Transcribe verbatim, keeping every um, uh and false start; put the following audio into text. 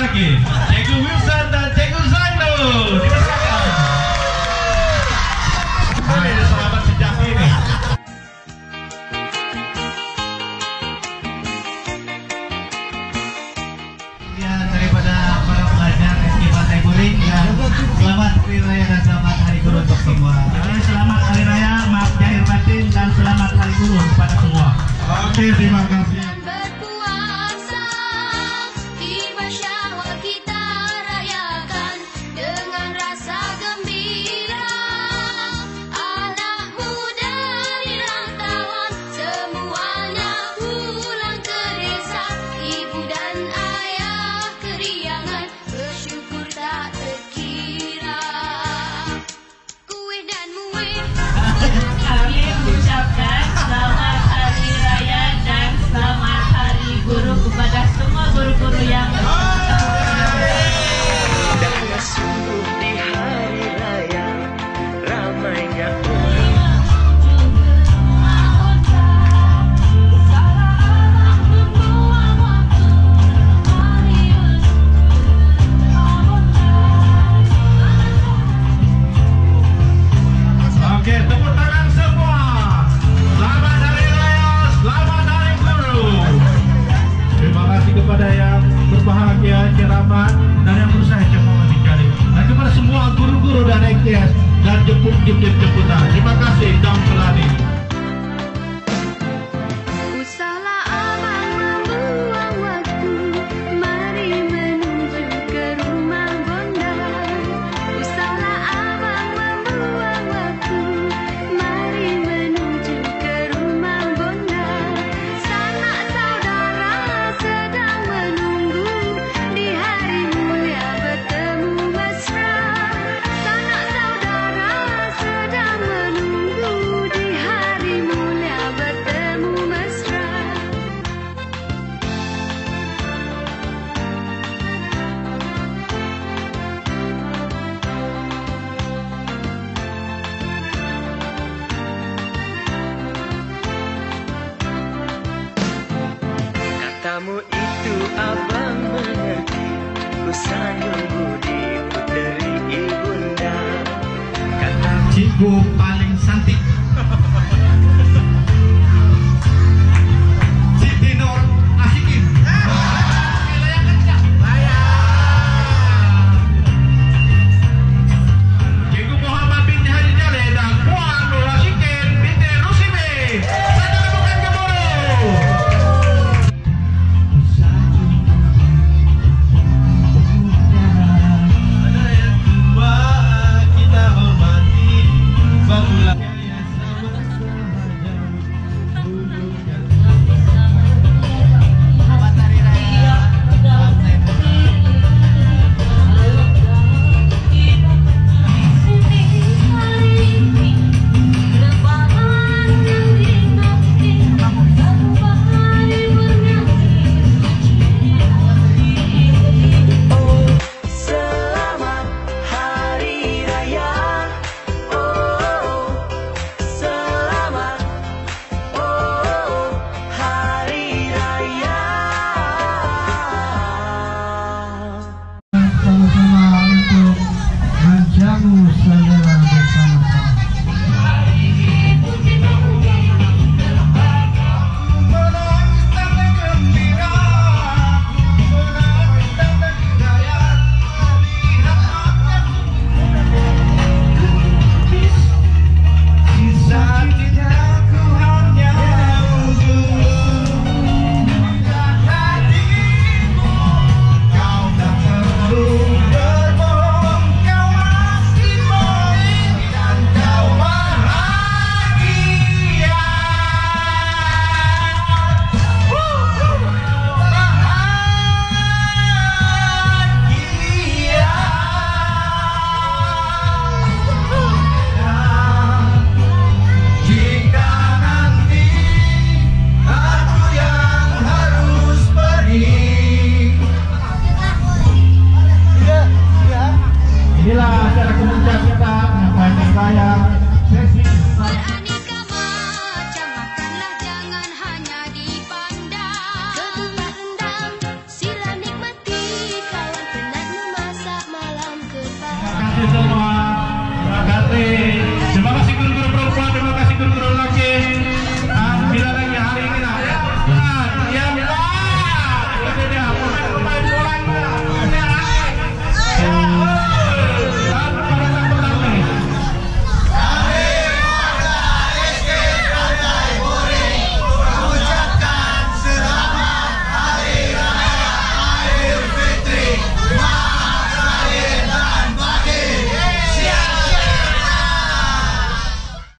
lagi Cikgu Wilson dan Cikgu Zainul. Dipersilakan. Boleh sahabat sejati ni. Ya, daripada para pelajar S D Pantai Buring dan selamat Hari Raya dan selamat Hari Guru untuk semua. Selamat Hari Raya, maaf lahir batin dan selamat Hari Guru kepada semua. Oke, terima kasih. Kepada yang berbahagia, keramat dan yang berusaha cepat mencari, dan kepada semua guru-guru dan X T S dan jemput-jemput jemputan, terima kasih dan pelani. Katamu itu abang mengerti, ku sanggup di puteri ibunda. Kata cikgu paling cantik Siti Nur Asikin. Cikgu Muhammad bin Haji Jalil dan Puan Nur Asikin binti Rusimi. Saja bukan gemuruh. Kita hormati bangunan kasih semua.